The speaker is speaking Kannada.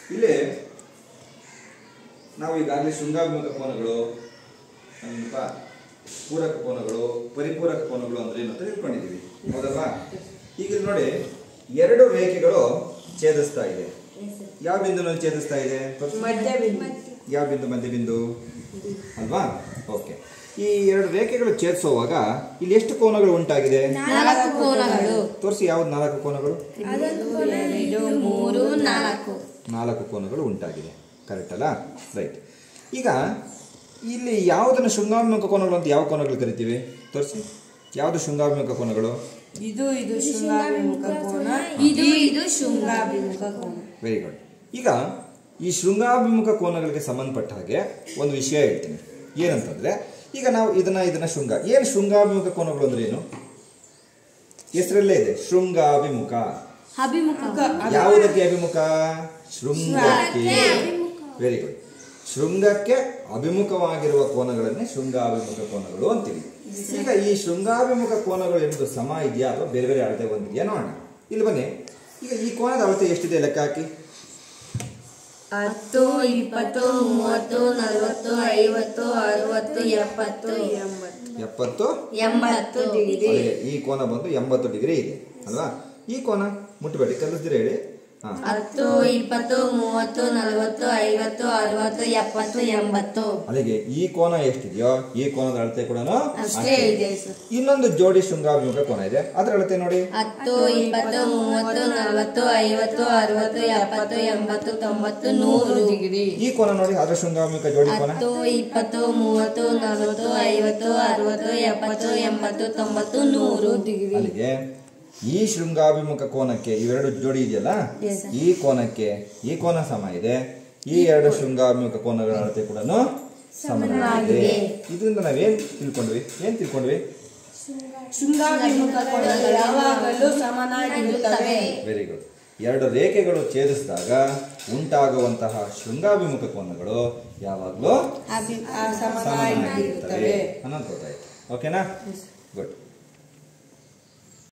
ಇಲ್ಲಿ ನಾವು ಈಗಾಗಲೇ ಶೃಂಗಾಭಿಮುಖ ಕೋನಗಳು, ಪೂರಕ ಕೋನಗಳು, ಪರಿಪೂರಕ ಕೋನಗಳು ಅಂದ್ರೆ ಏನು ಅಂತ ತಿಳ್ಕೊಂಡಿದ್ದೀವಿ, ಹೌದಲ್ವಾ? ಈಗ ನೋಡಿ, ಎರಡು ರೇಖೆಗಳು ಛೇದಿಸ್ತಾ ಇದೆ. ಯಾವ ಬಿಂದುನಲ್ಲಿ ಛೇದಿಸ್ತಾ ಇದೆ? ಯಾವ ಬಿಂದು? ಮಧ್ಯ ಬಿಂದು ಅಲ್ವಾ? ಓಕೆ. ಈ ಎರಡು ರೇಖೆಗಳು ಛೇದಿಸುವಾಗ ಇಲ್ಲಿ ಎಷ್ಟು ಕೋನಗಳು ಉಂಟಾಗಿದೆ? 4 ಕೋನಗಳು. ತೋರಿಸಿ, ಯಾವ್ದು 4 ಕೋನಗಳು? 4 ಕೋನಗಳು ಉಂಟಾಗಿದೆ. ಕರೆಕ್ಟ್ ಅಲ್ಲ? ರೈಟ್. ಈಗ ಇಲ್ಲಿ ಯಾವುದನ್ನು ಶೃಂಗಾಭಿಮುಖ ಕೋನಗಳು ಅಂತ ಯಾವ ಕೋನಗಳು ಕರಿತೀವಿ? ತೋರಿಸಿ, ಯಾವುದು ಶೃಂಗಾಭಿಮುಖ ಕೋನಗಳು? ಇದು ಶೃಂಗಾಭಿಮುಖ ಕೋನ, ಇದು ಶೃಂಗಾಭಿಮುಖ ಕೋನ. Very good. ಈಗ ಈ ಶೃಂಗಾಭಿಮುಖ ಕೋನಗಳಿಗೆ ಸಂಬಂಧಪಟ್ಟ ಹಾಗೆ ಒಂದು ವಿಷಯ ಹೇಳ್ತೀನಿ. ಏನಂತಂದ್ರೆ, ಈಗ ನಾವು ಇದನ್ನ ಶೃಂಗಾಭಿಮುಖ ಕೋನಗಳು ಅಂದ್ರೆ ಏನು? ಹೆಸರಲ್ಲೇ ಇದೆ, ಶೃಂಗಾಭಿಮುಖ. ಯಾವುದಕ್ಕೆ ಅಭಿಮುಖ? ಶೃಂಗಕ್ಕೆ. Very good. ಶೃಂಗಕ್ಕೆ ಅಭಿಮುಖವಾಗಿರುವ ಕೋನಗಳನ್ನೇ ಶೃಂಗಾಭಿಮುಖ ಕೋನಗಳು ಅಂತೀವಿ. ಈಗ ಈ ಶೃಂಗಾಭಿಮುಖ ಕೋನಗಳು ಎಂಬುದು ಸಮ ಇದೆಯಾ ಅಥವಾ ಬೇರೆ ಬೇರೆ ಅಳತೆ ಹೊಂದಿದೆಯಾ ನೋಡೋಣ. ಇಲ್ಲಿ ಬನ್ನಿ. ಈಗ ಈ ಕೋನದ ಅಳತೆ ಎಷ್ಟಿದೆ ಲೆಕ್ಕ ಹಾಕಿ. 10, 20, 30, 40, 50, 60, 70, 80 ಡಿಗ್ರಿ. ಈ ಕೋನ ಬಂದು 80 ಡಿಗ್ರಿ ಇದೆ ಅಲ್ವಾ? ಈ ಕೋನ ಮುಟ್ಟಬೇಡಿ, ಕಲಿಸ್ದಿರ ಹೇಳಿ. 10, 20, 30, 40, 50, 60, 70, 80. ಅಲ್ಲಿಗೆ ಈ ಕೋನ ಎಷ್ಟಿದೆಯೋ ಈ ಕೋನದ ಅಳತೆ ಕೂಡ ಅಷ್ಟೇ ಇದೆ. ಇನ್ನೊಂದು ಜೋಡಿ ಶೃಂಗಾಭಿಮುಖ ಕೋನ ಇದೆ, ಅದರ ಅಳತೆ ನೋಡಿ. 10, 20, 30, 40, 50, 60, 70, 80, 90, 100 ಡಿಗ್ರಿ. ಈ ಕೋನ ನೋಡಿ, ಅದರ ಶೃಂಗಾಭಿಮುಖ ಜೋಡಿ ಕೋನ. 10, 20, 30, 40, 50, 60, 70, 80, 90, 100 ಡಿಗ್ರಿ. ಅಲ್ಲಿಗೆ ಈ ಶೃಂಗಾಭಿಮುಖ ಕೋನಕ್ಕೆ ಇವೆರಡು ಜೋಡಿ ಇದೆಯಲ್ಲ, ಈ ಕೋನಕ್ಕೆ ಈ ಕೋನ ಸಮ ಇದೆ. ಈ ಎರಡು ಶೃಂಗಾಭಿಮುಖ ಕೋನಗಳ ಅಳತೆ ಕೂಡ ಸಮನಾಗಿದೆ. ಇದರಿಂದ ನಾವೇನ್ ತಿಳ್ಕೊಂಡ್ವಿ? ಶೃಂಗಾಭಿಮುಖ ಕೋನಗಳು ಯಾವಾಗಲೂ ಸಮನಾಗಿರುತ್ತವೆ. Very good. ಎರಡು ರೇಖೆಗಳು ಛೇದಿಸಿದಾಗ ಉಂಟಾಗುವಂತಹ ಶೃಂಗಾಭಿಮುಖ ಕೋನಗಳು ಯಾವಾಗಲೂ ಸಮನಾಗಿರುತ್ತವೆ ಅನ್ನೋದು ಗೊತ್ತಾಯ್ತು. ಓಕೆನಾ? ಗುಡ್.